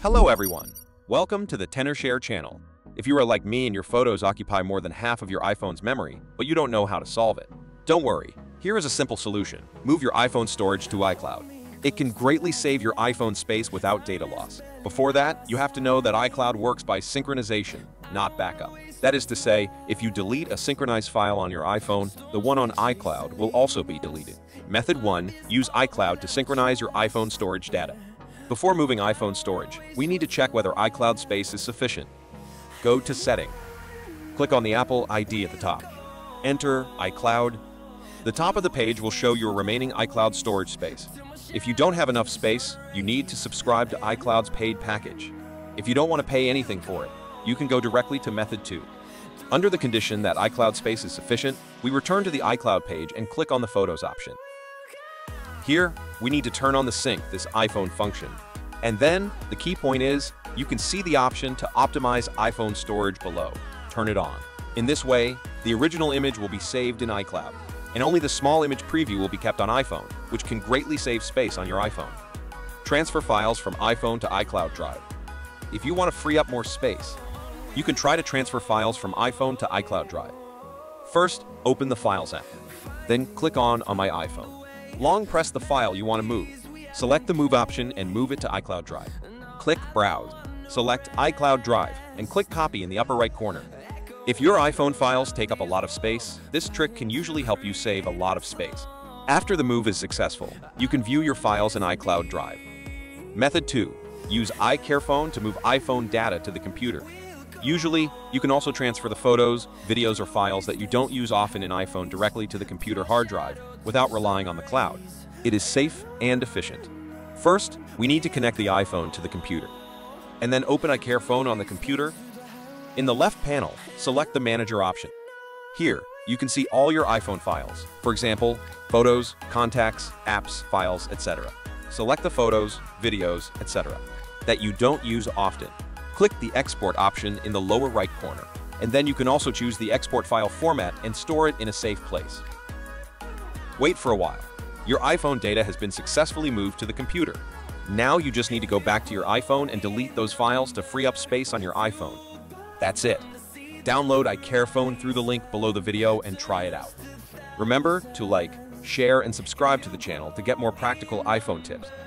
Hello everyone! Welcome to the tenorshare channel. If you are like me and your photos occupy more than half of your iPhone's memory, but you don't know how to solve it, don't worry. Here is a simple solution. Move your iPhone storage to iCloud. It can greatly save your iPhone space without data loss. Before that, you have to know that iCloud works by synchronization, not backup. That is to say, if you delete a synchronized file on your iPhone, the one on iCloud will also be deleted. Method 1. Use iCloud to synchronize your iPhone storage data. Before moving iPhone storage, we need to check whether iCloud space is sufficient. Go to Setting. Click on the Apple ID at the top. Enter iCloud. The top of the page will show your remaining iCloud storage space. If you don't have enough space, you need to subscribe to iCloud's paid package. If you don't want to pay anything for it, you can go directly to Method 2. Under the condition that iCloud space is sufficient, we return to the iCloud page and click on the Photos option. Here, we need to turn on the Sync this iPhone function. And then, the key point is, you can see the option to optimize iPhone storage below. Turn it on. In this way, the original image will be saved in iCloud, and only the small image preview will be kept on iPhone, which can greatly save space on your iPhone. Transfer files from iPhone to iCloud Drive. If you want to free up more space, you can try to transfer files from iPhone to iCloud Drive. First, open the Files app. Then click on My iPhone. Long press the file you want to move. Select the Move option and move it to iCloud Drive. Click Browse. Select iCloud Drive and click Copy in the upper right corner. If your iPhone files take up a lot of space, this trick can usually help you save a lot of space. After the move is successful, you can view your files in iCloud Drive. Method 2. Use iCareFone to move iPhone data to the computer. Usually, you can also transfer the photos, videos, or files that you don't use often in iPhone directly to the computer hard drive without relying on the cloud. It is safe and efficient. First, we need to connect the iPhone to the computer, and then open iCareFone on the computer. In the left panel, select the Manager option. Here, you can see all your iPhone files, for example, photos, contacts, apps, files, etc. Select the photos, videos, etc. that you don't use often. Click the Export option in the lower right corner, and then you can also choose the export file format and store it in a safe place. Wait for a while. Your iPhone data has been successfully moved to the computer. Now you just need to go back to your iPhone and delete those files to free up space on your iPhone. That's it. Download iCareFone through the link below the video and try it out. Remember to like, share, and subscribe to the channel to get more practical iPhone tips.